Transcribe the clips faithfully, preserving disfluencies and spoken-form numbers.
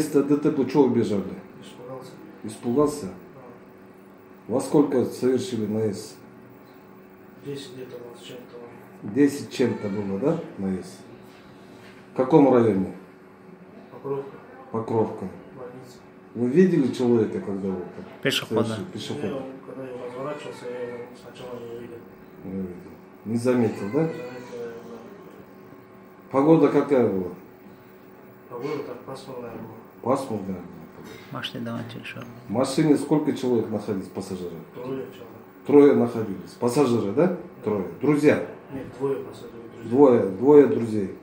Место ДТП, чего убежали? Испугался. Испугался? Да. Во сколько совершили наезд? Десять где-то у нас чем-то. Десять чем-то было, да, наезд? В каком районе? Покровка. Покровка. Больница. Вы видели человека, когда вы Пешехода. совершили? Пешехода. Я, когда я разворачивался, я его сначала не увидел. Не видел. Не заметил, да? Заметил я его, да. Погода какая была? Погода так пасмурная была. Пасмурная была. Машина давай тише. В машине сколько человек находились, пассажиры? Трое человек. Трое находились. Пассажиры, да? Трое. Друзья? Нет, двое пассажиров. Друзья. Двое. Двое друзей.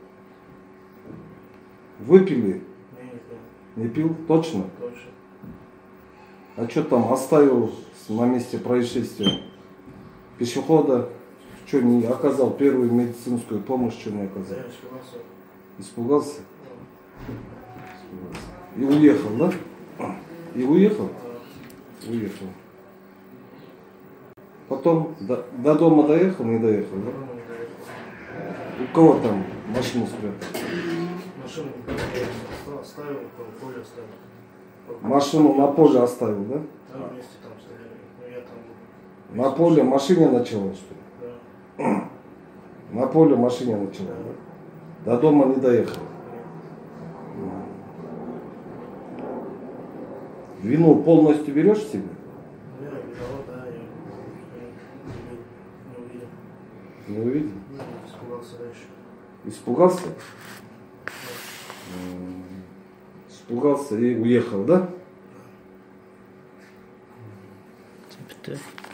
Выпили? Не, не пил. Не пил? Точно? Точно. А что там оставил на месте происшествия? Пешехода? Что не оказал первую медицинскую помощь, что не оказал? Я испугался. Испугался? И уехал, да? И уехал? Уехал. Потом до, до дома доехал, не доехал, да? Потом не доехал. У кого там машину спрятал? Машину не оставил, в поле оставил. Машину на поле оставил, да? Там вместе там стояли. Ну я там был. На поле машине начало, что ли? Да. На поле машине начало, да? До дома не доехал. Вину полностью берешь себе? Я виноват, да, я не, не увидел. Не увидел? Ну, испугался дальше. Испугался? М, Испугался и уехал, да? Типа ты.